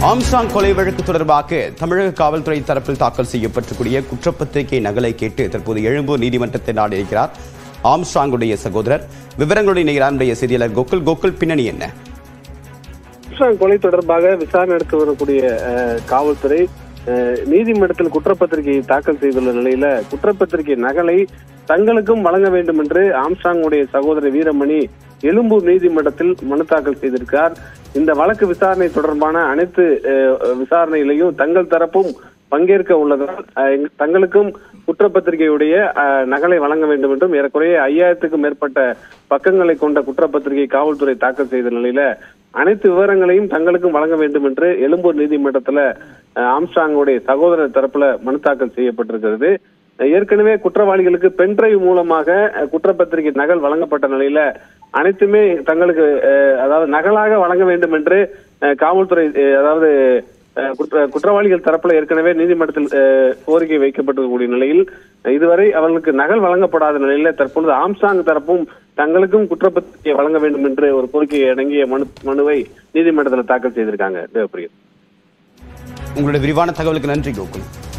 Armstrong கொலை வழக்கு தொடர்பாக தமிழக காவல்துறை தரப்பில் தாக்கல் செய்யப்பட்டிருக்கூடிய குற்றப்பத்திரிகை நகலை கேட்டு தற்போது எழும்பூர் நீதிமன்றத்தை நாடியிருக்கிறார் ஆம்ஸ்ட்ராங்குடைய சகோதரர். விவரங்களுடைய இணைகிறார் செய்தியாளர் கோகுல். கோகுல், பின்னணி என்ன? ஆம்ஸ்ட்ராங் கொலை தொடர்பாக விசாரணை நடத்தி வரக்கூடிய காவல்துறை நீதிமன்றத்தில் குற்றப்பத்திரிகையை தாக்கல் செய்துள்ள நிலையில குற்றப்பத்திரிகை நகலை தங்களுக்கும் வழங்க வேண்டும் என்று ஆம்ஸ்ட்ராங்குடைய சகோதரர் வீரமணி எழும்பூர் நீதிமன்றத்தில் மனு தாக்கல் செய்திருக்கிறார். இந்த வழக்கு விசாரணை தொடர்பான அனைத்து விசாரணையிலையும் தங்கள் தரப்பும் பங்கேற்க உள்ளதால் தங்களுக்கும் குற்றப்பத்திரிகையுடைய நகலை வழங்க வேண்டும் என்றும் ஏறக்குறைய 5000க்கும் மேற்பட்ட பக்கங்களை கொண்ட குற்றப்பத்திரிகை காவல்துறை தாக்கல் செய்த நிலையில அனைத்து விவரங்களையும் தங்களுக்கும் வழங்க வேண்டும் என்று எழும்பூர் நீதிமன்றத்துல ஆம்ஸ்ட்ராங்குடைய சகோதரர் தரப்புல மனு தாக்கல் செய்யப்பட்டிருக்கிறது. ஏற்கனவே குற்றவாளிகளுக்கு பென்டிரைவ் மூலமாக குற்றப்பத்திரிகை நகல் வழங்கப்பட்ட நிலையில அனைத்துமே தங்களுக்கு அதாவது நகலாக வழங்க வேண்டும் என்று காவல்துறை அதாவது குற்றவாளிகள் தரப்புல ஏற்கனவே நீதிமன்றத்தில் கோரிக்கை வைக்கப்பட்டிருக்கக்கூடிய நிலையில் இதுவரை அவர்களுக்கு நகல் வழங்கப்படாத நிலையில தற்பொழுது ஆம்ஸ்ட்ராங் தரப்பும் தங்களுக்கும் குற்றப்பத்திரிகை வழங்க வேண்டும் என்று ஒரு கோரிக்கையை அடங்கிய மனுவை நீதிமன்றத்தில் தாக்கல் செய்திருக்காங்க. தேவப்பிரியன், உங்களுடைய விரிவான தகவலுக்கு நன்றி கோகுல்.